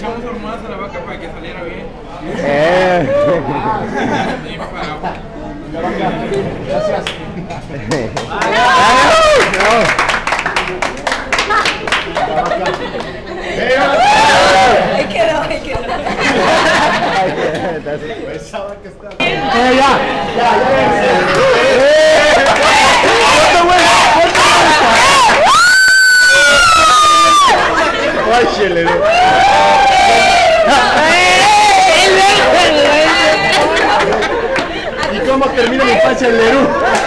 echamos hormonas a la vaca para que saliera bien. Gracias. Ahí quedó, ahí quedó. Pensaba que estaba. ¿Y cómo termina mi infancia en Lerú?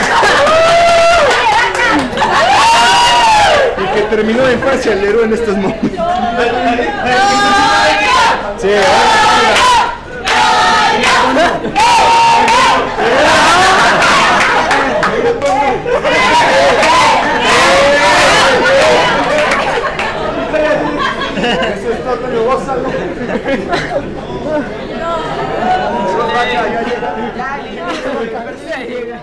Y que terminó la infancia en Lerú en estos momentos. Sí, eso es todo, pero vos salgo. Ya llega.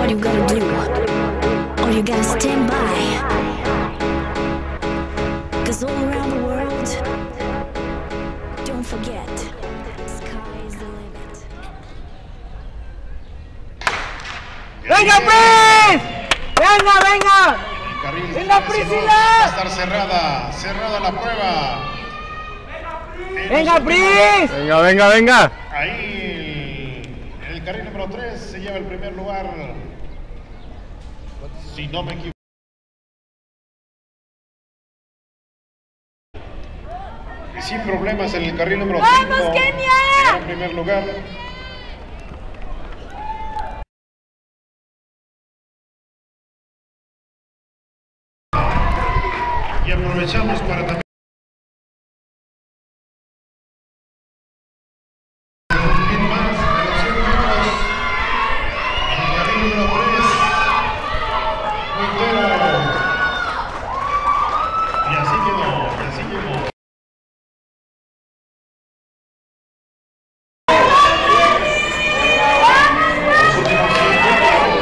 all you gotta do. All you gotta stand by. 'Cause all around the world, don't forget, sky is the limit. ¡Venga, Pris! ¡Venga, venga! Carril ¡Venga, Priscila! va a estar cerrada la prueba. ¡Venga, Pris! Venga, venga, venga. Ahí el carril número 3 se lleva el primer lugar. Si no me equivoco. Y sin problemas en el carril número 5. ¡Vamos, Kenia! En primer lugar. Y aprovechamos para también más de los 100 metros en el carril número 3 puntero, y así quedó. Los últimos 100 metros.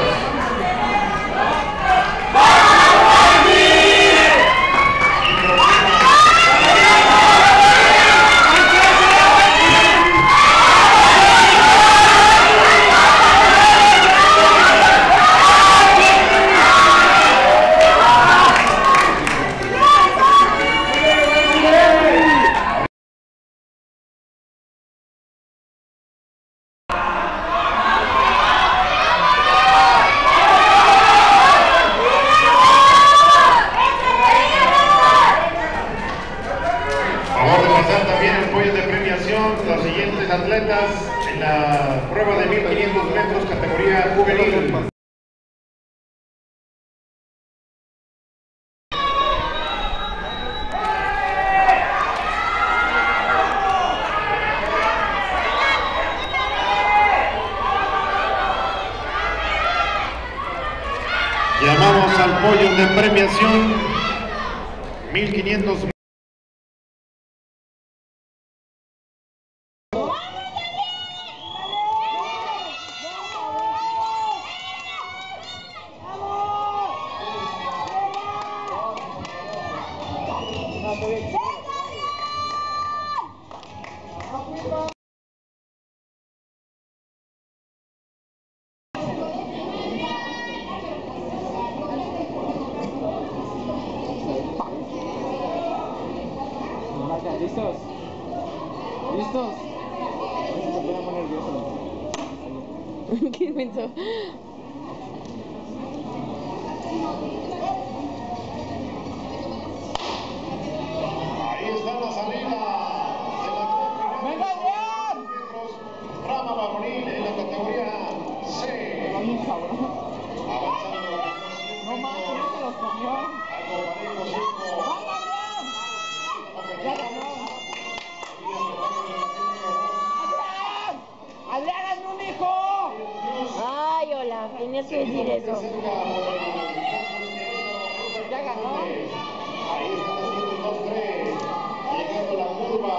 Los siguientes atletas en la prueba de 1500 metros categoría juvenil. Llamamos al podio de premiación 1500 metros. ¿Listos? ¿Listos? Me ponemos nervioso. Qué menso. Ahí está la salida de la ¡Venga, Adrián! rama varonil en la categoría C. Avanzando No más, no se los comió. algo parejo, 5. ¡Ya ganó! ¡Adrián, hazme un hijo! Ay, hola, tenías que decir eso. ¡Ya ganó! Ahí están haciendo el 2-3, llegando a la curva.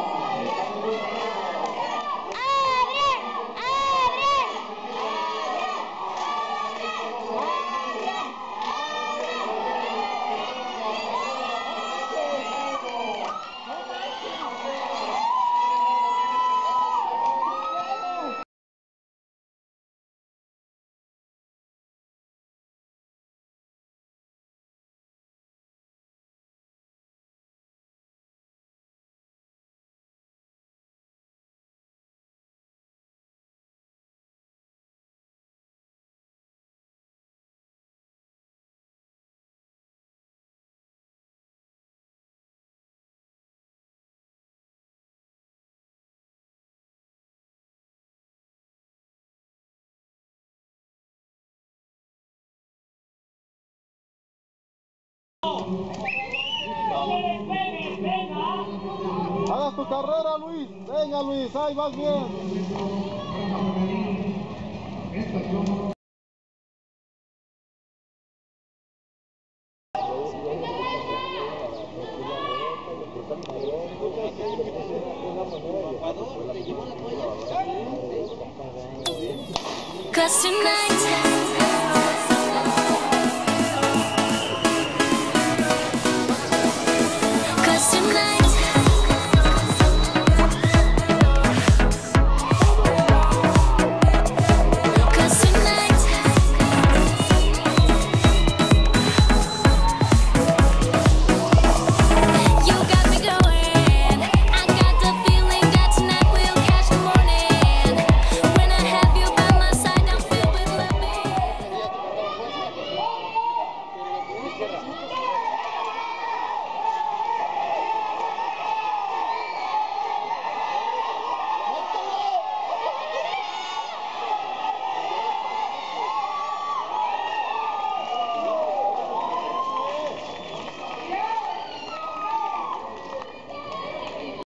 Hagas tu carrera, Luis. Venga, Luis, ahí vas bien. Cause tonight